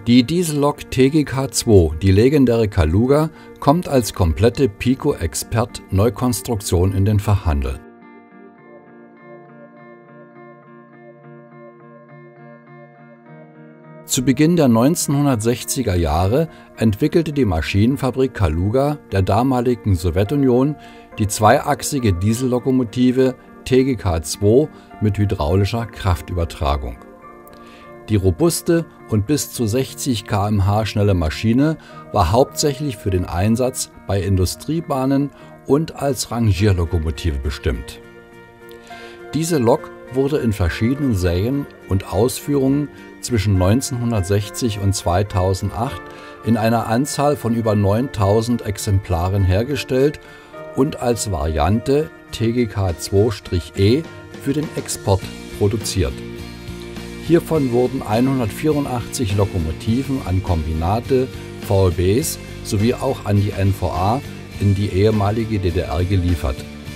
Die Diesellok TGK2, die legendäre Kaluga, kommt als komplette Pico-Expert-Neukonstruktion in den Fachhandel. Zu Beginn der 1960er Jahre entwickelte die Maschinenfabrik Kaluga der damaligen Sowjetunion die zweiachsige Diesellokomotive TGK2 mit hydraulischer Kraftübertragung. Die robuste und bis zu 60 km/h schnelle Maschine war hauptsächlich für den Einsatz bei Industriebahnen und als Rangierlokomotive bestimmt. Diese Lok wurde in verschiedenen Serien und Ausführungen zwischen 1960 und 2008 in einer Anzahl von über 9000 Exemplaren hergestellt und als Variante TGK2-E für den Export produziert. Hiervon wurden 184 Lokomotiven an Kombinate, VEBs sowie auch an die NVA in die ehemalige DDR geliefert.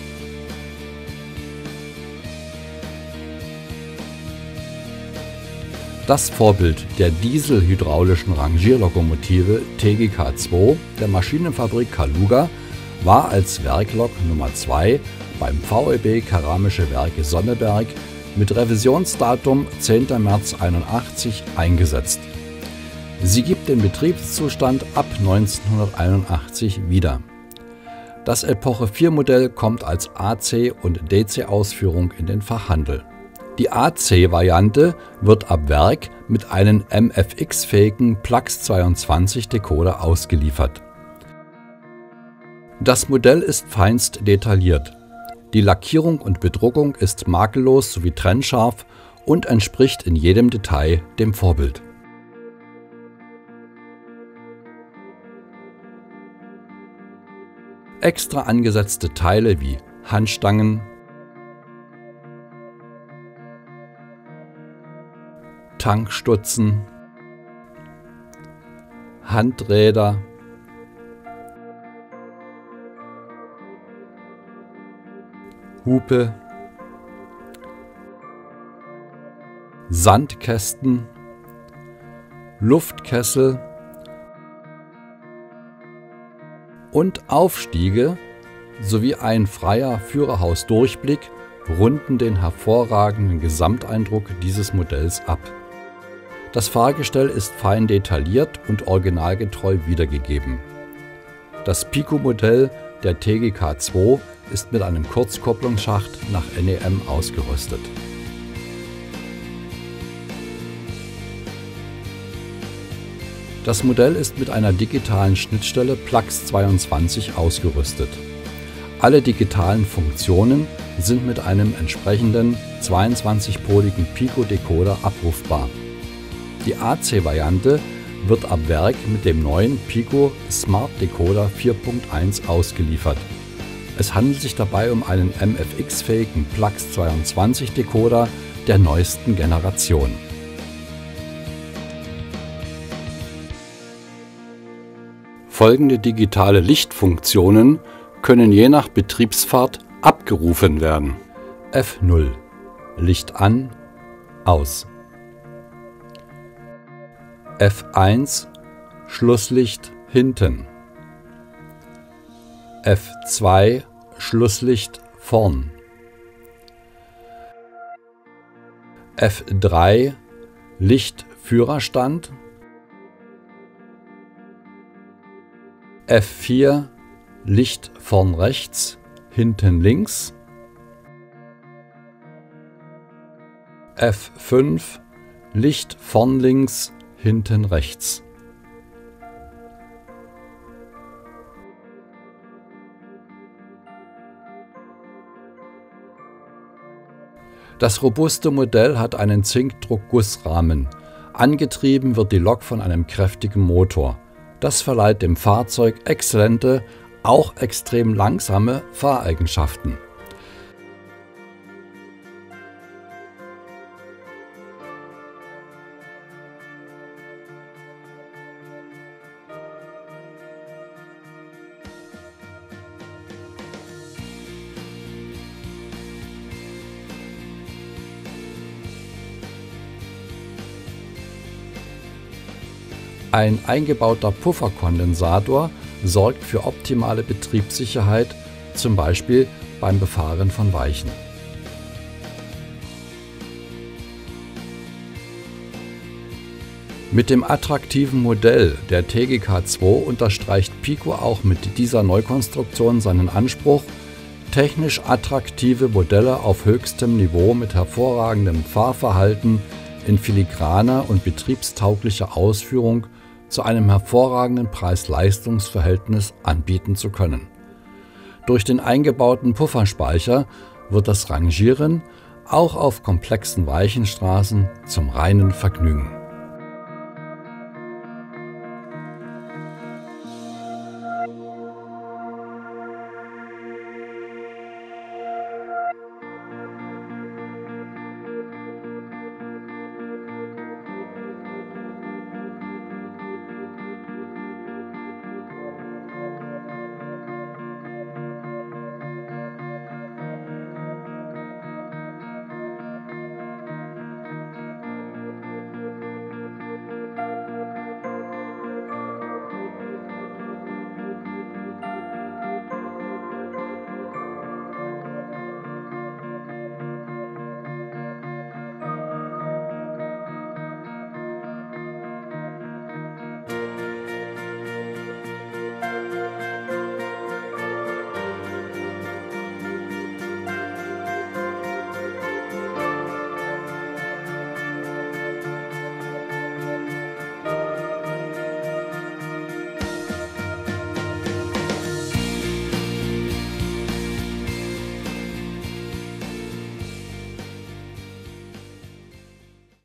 Das Vorbild der dieselhydraulischen Rangierlokomotive TGK2 der Maschinenfabrik Kaluga war als Werklok Nummer 2 beim VEB Keramische Werke Sonneberg mit Revisionsdatum 10. März 1981 eingesetzt. Sie gibt den Betriebszustand ab 1981 wieder. Das Epoche 4 Modell kommt als AC- und DC-Ausführung in den Fachhandel. Die AC-Variante wird ab Werk mit einem MFX-fähigen Plax22-Decoder ausgeliefert. Das Modell ist feinst detailliert. Die Lackierung und Bedruckung ist makellos sowie trennscharf und entspricht in jedem Detail dem Vorbild. Extra angesetzte Teile wie Handstangen, Tankstutzen, Handräder, Hupe, Sandkästen, Luftkessel und Aufstiege sowie ein freier Führerhausdurchblick runden den hervorragenden Gesamteindruck dieses Modells ab. Das Fahrgestell ist fein detailliert und originalgetreu wiedergegeben. Das Pico-Modell der TGK2 ist mit einem Kurzkupplungsschacht nach NEM ausgerüstet. Das Modell ist mit einer digitalen Schnittstelle Plax22 ausgerüstet. Alle digitalen Funktionen sind mit einem entsprechenden 22-poligen Pico-Decoder abrufbar. Die AC-Variante wird ab Werk mit dem neuen Pico Smart Decoder 4.1 ausgeliefert. Es handelt sich dabei um einen MFX-fähigen Plax22-Decoder der neuesten Generation. Folgende digitale Lichtfunktionen können je nach Betriebsfahrt abgerufen werden. F0 Licht an, aus. F1 Schlusslicht hinten. F2 Schlusslicht vorn. F3 Licht Führerstand. F4 Licht vorn rechts, hinten links. F5 Licht vorn links, hinten rechts. Das robuste Modell hat einen Zinkdruckgussrahmen. Angetrieben wird die Lok von einem kräftigen Motor. Das verleiht dem Fahrzeug exzellente, auch extrem langsame Fahreigenschaften. Ein eingebauter Pufferkondensator sorgt für optimale Betriebssicherheit, zum Beispiel beim Befahren von Weichen. Mit dem attraktiven Modell der TGK2 unterstreicht Pico auch mit dieser Neukonstruktion seinen Anspruch, technisch attraktive Modelle auf höchstem Niveau mit hervorragendem Fahrverhalten in filigraner und betriebstauglicher Ausführung zu einem hervorragenden Preis-Leistungs-Verhältnis anbieten zu können. Durch den eingebauten Pufferspeicher wird das Rangieren auch auf komplexen Weichenstraßen zum reinen Vergnügen.